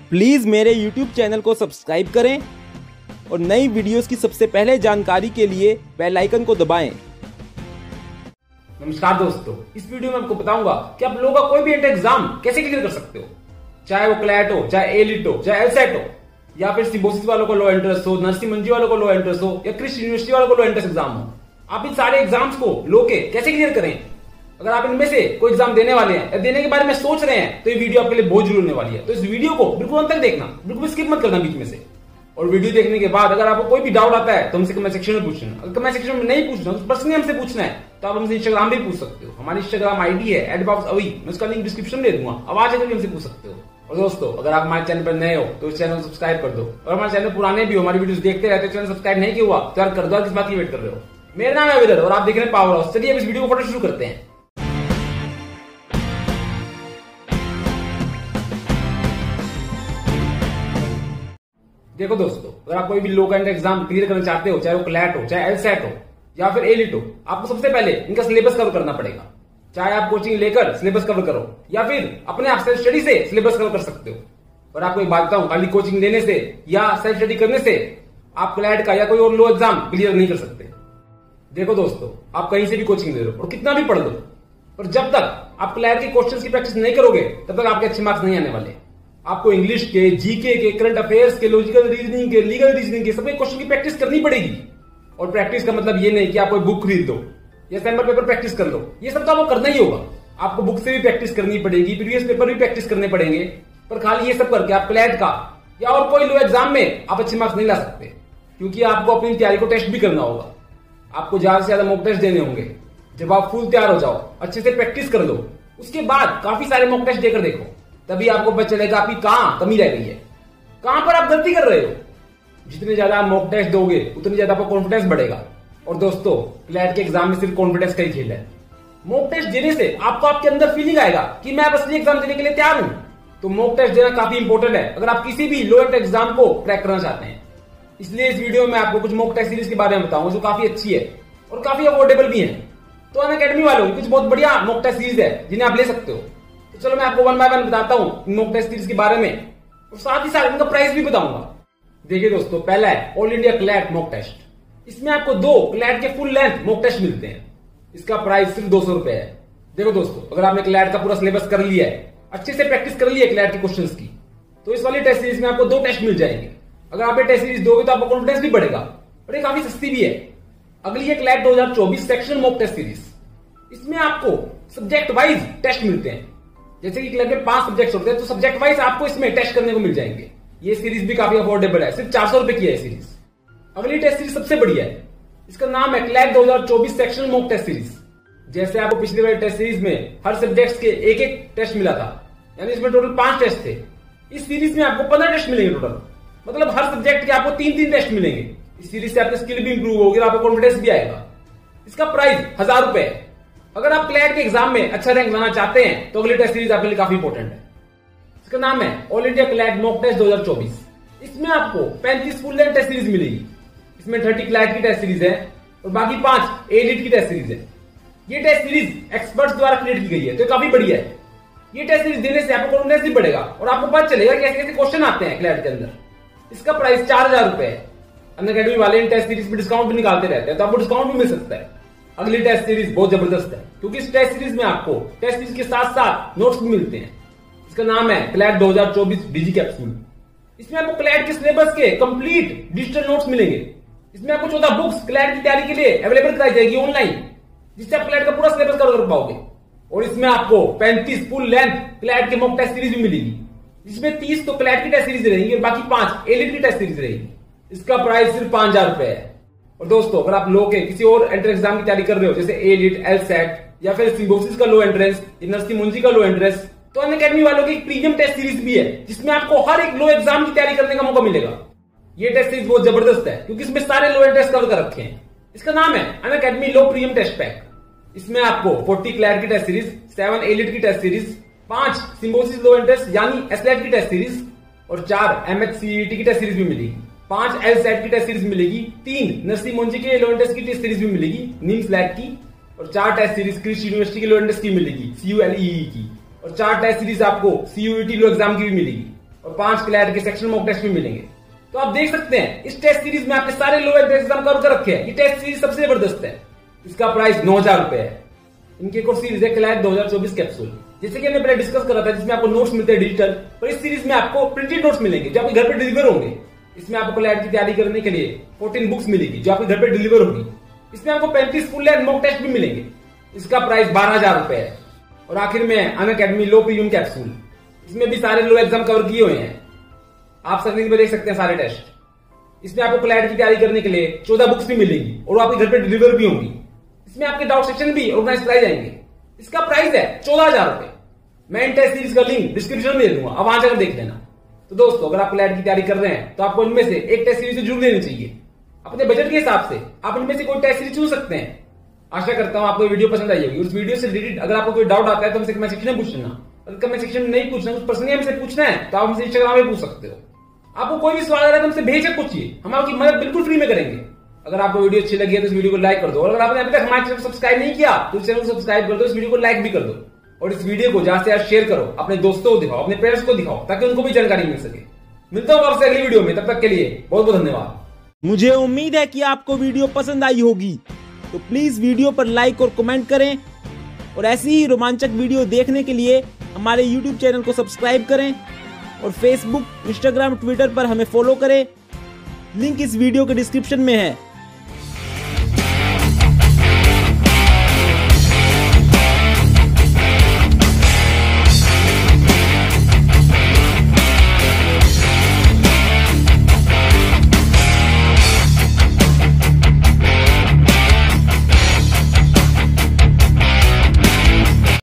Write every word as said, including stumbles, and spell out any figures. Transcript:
Please मेरे YouTube channel को subscribe करें और नई वीडियोस की सबसे पहले जानकारी के लिए बेल आइकन को दबाएं। नमस्कार दोस्तों, इस वीडियो में आपको बताऊंगा कि आप लोगों का कोई भी एंट्रेंस एग्जाम कैसे क्लियर कर सकते हो, चाहे वो क्लैट हो, चाहे एलिट हो, चाहे एलसेट हो, या फिर सिम्बोसिस वालों को लो एंट्रेंस हो, नरसिंह मंजी वालों को लो एंट्रेंस हो, या क्रिस्ट यूनिवर्सिटी वालों को लो एंट्रेंस एग्जाम हो। आप इन सारे एग्जाम्स को लो के कैसे क्लियर करें। अगर आप इनमें से कोई एग्जाम देने वाले हैं या देने के बारे में सोच रहे हैं तो ये वीडियो आपके लिए बहुत जरूरी होने वाली है। तो इस वीडियो को बिल्कुल अंत तक देखना, बिल्कुल स्किप मत करना बीच में से। और वीडियो देखने के बाद अगर आपको कोई भी डाउट आता है तो हमसे कमेंट सेक्शन में पूछना। अगर कमेंट सेक्शन में नहीं पूछना तो पर्सनली हमसे पूछना है तो आप हमसे इंस्टाग्राम भी पूछ सकते हो। हमारी इंस्टाग्राम आईडी है एट बॉक्स अवी, मैं उसका लिंक डिस्क्रिप्शन में दे दूंगा, आवाज आकर हमसे पूछ सकते हो। और दोस्तों, अगर आप हमारे चैनल पर नए हो तो इस चैनल को सब्सक्राइब कर दो, और हमारे चैनल पुराने भी हो, हमारी वीडियोस देखते रहते हो, चैनल सब्सक्राइब नहीं किया हुआ तो यार कर दो, किस बात की वेट कर रहे हो। मेरा नाम है विदर और आप देख रहे हैं पावर हाउस। चलिए अब इस वीडियो को फटाफट शुरू करते हैं। देखो दोस्तों, अगर आप कोई भी लो कैंड एग्जाम क्लियर करना चाहते हो, चाहे वो क्लैट हो, चाहे एलसेट हो, या फिर एलिट हो, आपको सबसे पहले इनका सिलेबस कवर करना पड़ेगा। चाहे आप कोचिंग लेकर सिलेबस कवर करो या फिर अपने आप सेल्फ स्टडी से सिलेबस कवर कर सकते हो। और आपको एक बात बताऊं, खाली कोचिंग लेने से या सेल्फ स्टडी करने से आप क्लैट का या कोई और लो एग्जाम क्लियर नहीं कर सकते। देखो दोस्तों, आप कहीं से भी कोचिंग ले लो और कितना भी पढ़ लो, पर जब तक आप क्लैट के क्वेश्चंस की प्रैक्टिस नहीं करोगे तब तक आपके अच्छे मार्क्स नहीं आने वाले। आपको इंग्लिश के, जीके के, करंट अफेयर्स के, लॉजिकल रीजनिंग के, लीगल रीजनिंग के सभी क्वेश्चन की प्रैक्टिस करनी पड़ेगी। और प्रैक्टिस का मतलब ये नहीं कि आप कोई बुक खरीद दो या सैंपल पेपर प्रैक्टिस कर लो, ये सब तो आपको करना ही होगा। आपको बुक से भी प्रैक्टिस करनी पड़ेगी, प्रीवियस पेपर भी प्रैक्टिस करने पड़ेंगे, पर खाली ये सब करके आप क्लैट का या और कोई लो एग्जाम में आप अच्छे मार्क्स नहीं ला सकते, क्योंकि आपको अपनी तैयारी को टेस्ट भी करना होगा। आपको ज्यादा से ज्यादा मॉक टेस्ट देने होंगे। जब आप फुल तैयार हो जाओ, अच्छे से प्रैक्टिस कर लो, उसके बाद काफी सारे मॉक टेस्ट देकर देखो, तभी आपको पता चलेगा आपकी कहां कमी रह गई है, कहां पर आप गलती कर रहे हो। जितने ज्यादा आप मॉक टेस्ट दोगे उतनी ज्यादा आपका कॉन्फिडेंस बढ़ेगा। और दोस्तों, क्लैट के एग्जाम में सिर्फ कॉन्फिडेंस का ही खेल है। मॉक टेस्ट देने से आपको आपके अंदर फीलिंग आएगा कि मैं असली एग्जाम देने के लिए तैयार हूं। तो मॉक टेस्ट देना काफी इंपॉर्टेंट है अगर आप किसी भी लो एंड एग्जाम को क्रैक करना चाहते हैं। इसलिए इस वीडियो में आपको कुछ मॉक टेस्ट सीरीज के बारे में बताऊंगा जो काफी अच्छी है और काफी अफोर्डेबल भी है। तो अनअकैडमी वालों की कुछ बहुत बढ़िया मॉक टेस्ट सीरीज है जिन्हें आप ले सकते हो। तो चलो मैं आपको वन बाय वन बताता हूं मॉक टेस्ट सीरीज के बारे में, और साथ ही साथ इनका प्राइस भी बताऊंगा। देखिए दोस्तों, पहला है all India CLAT mock test. इसमें आपको दो क्लैट के फुल लेंथ मॉक टेस्ट मिलते हैं। इसका प्राइस सिर्फ दो सौ रुपए है। देखो दोस्तों, अगर आपने क्लैट का पूरा सिलेबस कर लिया है, अच्छे से प्रैक्टिस कर ली है क्लैट के क्वेश्चंस की, तो इस वाली टेस्ट सीरीज में आपको दो टेस्ट मिल जाएंगे। अगर आप ये टेस्ट सीरीज दोगे तो आपका कॉन्फिडेंस भी बढ़ेगा और ये काफी सस्ती भी है। अगली है क्लैट दो हजार चौबीस सेक्शन मॉक टेस्ट सीरीज। इसमें आपको सब्जेक्ट वाइज टेस्ट मिलते हैं। जैसे कि क्लैट में पांच सब्जेक्ट होते हैं तो सब्जेक्ट वाइज आपको इसमें टेस्ट करने को मिल जाएंगे। ये सीरीज भी काफी अफोर्डेबल है, सिर्फ चार सौ रुपए की है सीरीज। अगली टेस्ट सीरीज सबसे बढ़िया है, इसका नाम है क्लैट दो हजार चौबीस सेक्शन मॉक टेस्ट सीरीज। जैसे आपको पिछली वाली टेस्ट सीरीज में हर सब्जेक्ट के एक एक टेस्ट मिला था, यानी इसमें टोटल पांच टेस्ट थे। इस सीरीज में आपको पंद्रह टेस्ट मिलेंगे टोटल, मतलब हर सब्जेक्ट के आपको तीन तीन टेस्ट मिलेंगे। इस सीरीज से आपकी स्किल भी इंप्रूव होगी और आपको कॉन्फिडेंस भी आएगा। इसका प्राइस हजार रुपए है। अगर आप क्लैट के एग्जाम में अच्छा रैंक लाना चाहते हैं तो अगली टेस्ट सीरीज आपके लिए काफी इंपॉर्टेंट है। इसका नाम है all India CLAT mock test दो हजार चौबीस। इसमें आपको पैंतीस फुल लेंथ टेस्ट सीरीज मिलेगी। इसमें तीस क्लैट की टेस्ट सीरीज है और बाकी पांच एलिट की टेस्ट सीरीज है। ये टेस्ट सीरीज एक्सपर्ट्स द्वारा क्रिएट की गई है, तो काफी बढ़िया है। ये टेस्ट सीरीज देने से आपको कॉन्फिडेंस भी बढ़ेगा और आपको पता चलेगा कैसे कैसे क्वेश्चन आते हैं क्लैट के अंदर। इसका प्राइस चार हजार रुपए है। अनअकैडमी वाले इन टेस्ट सीरीज में डिस्काउंट भी निकालते रहते हैं, तो आपको डिस्काउंट भी मिल सकता है। अगली टेस्ट सीरीज बहुत जबरदस्त है, क्योंकि इस टेस्ट सीरीज में आपको टेस्ट सीरीज के साथ साथ नोट्स भी मिलते हैं। इसका नाम है क्लैट दो हजार चौबीस डिजी कैप्सूल। इसमें आपको क्लैट के सिलेबस के कंप्लीट डिजिटल नोट्स मिलेंगे। इसमें आपको चौदह बुक्स क्लैट की तैयारी के लिए अवेलेबल कराई जाएगी ऑनलाइन, जिससे आप क्लैट का पूरा सिलेबस कवर कर पाओगे। और इसमें आपको पैंतीस फुल लेंथ क्लैट के मॉक टेस्ट सीरीज भी मिलेगी, जिसमें तीस तो क्लैट की टेस्ट सीरीज रहेगी और बाकी पांच एलिट की टेस्ट सीरीज रहेगी। इसका प्राइस सिर्फ पांच हजार रुपए है। और दोस्तों, अगर आप लो के किसी और एंट्रेंस एग्जाम की तैयारी कर रहे हो, जैसे एलिट, एलसेट या फिर सिम्बोसिस का लो एंट्रेंस, नरसिंह मंजी का लो एंट्रेंस, तो अनअकैडमी वालों की एक प्रीमियम टेस्ट सीरीज भी है, जिसमें आपको हर एक लो एग्जाम की तैयारी करने का मौका मिलेगा। ये टेस्ट सीरीज बहुत जबरदस्त है, क्योंकि इसमें सारे लो एंट्रेंस कवर कर रखे हैं। इसका नाम है Unacademy law premium test pack. इसमें आपको चालीस क्लैट की टेस्ट सीरीज, सात एलिट की टेस्ट सीरीज, पांच सिम्बोसिस लो एंट्रेंस यानी एसलेट की टेस्ट सीरीज और चार एमएचसीईटी की टेस्ट सीरीज भी मिलेगी। पांच एलसेट की टेस्ट सीरीज मिलेगी, तीन नरसिंह मंजी के लो एंट्रेंस की टेस्ट सीरीज भी मिलेगी नीम स्लैट की, और चार टेस्ट सीरीज क्रिस्ट यूनिवर्सिटी के लो एंट्रेंस की मिलेगी सीयूएलईई की, और चार टेस्ट सीरीज आपको सीयूईटी लो एग्जाम की भी मिलेगी। और पांच क्लैट के सेक्शन मॉक टेस्ट भी मिलेंगे। तो आप देख सकते हैं इस टेस्ट सीरीज में आपके सारे लो एंट्रेंस एग्जाम कवर कर रखे हैं। ये टेस्ट सीरीज सबसे जबरदस्त है। इसका प्राइस नौ हजार रुपए है। इनकी एक और सीरीज है क्लैट दो हजार चौबीस कैप्सूल, जैसे कि हमने पहले डिस्कस करा था, जिसमें आपको नोट्स मिलते हैं डिजिटल, पर इस सीरीज में आपको प्रिंटेड नोट्स मिलेंगे जो आपके घर पे डिलीवर होंगे। इसमें आपको क्लैट की तैयारी करने के लिए चौदह बुक्स मिलेगी जो आपके घर पे डिलीवर होगी। इसमें आपको पैंतीस फुल लेंथ मॉक टेस्ट भी मिलेंगे। इसका प्राइस बारह हजार रुपए है। और आखिर में अनअकैडमी लो प्रीमियम कैप्सूल, इसमें भी सारे लो एग्जाम कवर किए हुए हैं। आप स्क्रीन पर देख सकते हैं सारे टेस्ट। इसमें आपको क्लैट की तैयारी करने के लिए चौदह बुक्स भी मिलेंगी और आपके घर पे डिलीवर भी होंगी। इसमें आपके डाउट सेक्शन भी ऑर्गेनाइज कराए जाएंगे। इसका प्राइस है चौदह हजार रुपए। मैं इन टेस्ट सीरीज का लिंक डिस्क्रिप्शन में दे दूंगा, अब वहां जाकर देख लेना। तो दोस्तों, अगर आप क्लैट की तैयारी कर रहे हैं तो आपको इनमें से एक टेस्ट सीरीज जरूर लेनी चाहिए। अपने बजट के हिसाब से आप इनमें से कोई टेस्ट सीरीज चुन सकते हैं। आशा करता हूं आपको वीडियो पसंद आई होगी। उस वीडियो से रिलेटेड अगर आपको कोई डाउट आता है तो हमसे कमेंट सेक्शन में पूछ लेना। अगर कमेंट सेक्शन में नहीं पूछना, कुछ पर्सनली हमसे पूछना है तो आप हमसे इंस्टाग्राम में पूछ सकते हो। आपको कोई भी सवाल आ रहा है तो हमसे बेझिझक पूछिए, हम आपकी मदद बिल्कुल फ्री में करेंगे। अगर आपको वीडियो अच्छी लगी है तो इस वीडियो को लाइक कर दो, और अगर आपने अभी तक हमारे चैनल को सब्सक्राइब नहीं किया तो इस चैनल को सब्सक्राइब कर दो, इस वीडियो को लाइक भी कर दो, और इस वीडियो को ज्यादा से ज्यादा शेयर करो, अपने दोस्तों को दिखाओ, अपने पेरेंट्स को दिखाओ, ताकि उनको भी जानकारी मिल सके। मिलता हूं आपसे अगली वीडियो में, तब तक के लिए बहुत बहुत धन्यवाद। मुझे उम्मीद है कि आपको वीडियो पसंद आई होगी, तो प्लीज वीडियो पर लाइक और कमेंट करें, और ऐसी ही रोमांचक वीडियो देखने के लिए हमारे यूट्यूब चैनल को सब्सक्राइब करें, और फेसबुक, इंस्टाग्राम, ट्विटर पर हमें फॉलो करें। लिंक इस वीडियो के डिस्क्रिप्शन में है।